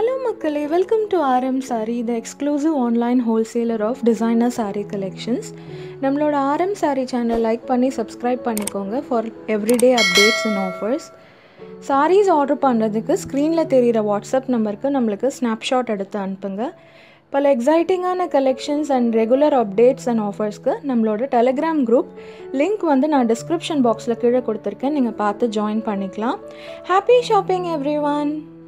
Hello Makkale, welcome to RM Saree, the exclusive online wholesaler of designer saree collections. நம்மளோட RM Saree channel like பண்ணி subscribe பண்ணிக்கோங்க for everyday updates and offers. Sarees order பண்ணுறதுக்கு ஸ்க்ரீனில் தெரிகிற WhatsApp நம்பருக்கு நம்மளுக்கு snapshot எடுத்து அனுப்புங்க. பல எக்ஸைட்டிங்கான collections and regular updates and ஆஃபர்ஸ்க்கு நம்மளோட டெலிகிராம் குரூப் லிங்க் வந்து நான் டிஸ்கிரிப்ஷன் பாக்ஸில் கீழே கொடுத்துருக்கேன். நீங்கள் பார்த்து ஜாயின் பண்ணிக்கலாம். Happy shopping every one.